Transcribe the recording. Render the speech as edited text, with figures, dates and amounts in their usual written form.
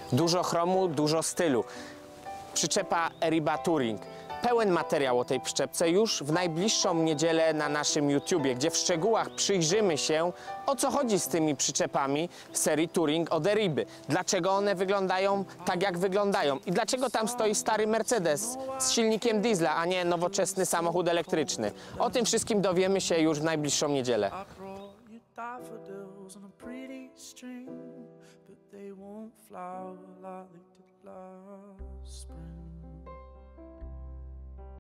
Dużo chromu, dużo stylu. Przyczepa Eriba Touring. Pełen materiał o tej przyczepce już w najbliższą niedzielę na naszym YouTubie, gdzie w szczegółach przyjrzymy się, o co chodzi z tymi przyczepami serii Touring od Eriby. Dlaczego one wyglądają tak, jak wyglądają i dlaczego tam stoi stary Mercedes z silnikiem diesla, a nie nowoczesny samochód elektryczny. O tym wszystkim dowiemy się już w najbliższą niedzielę.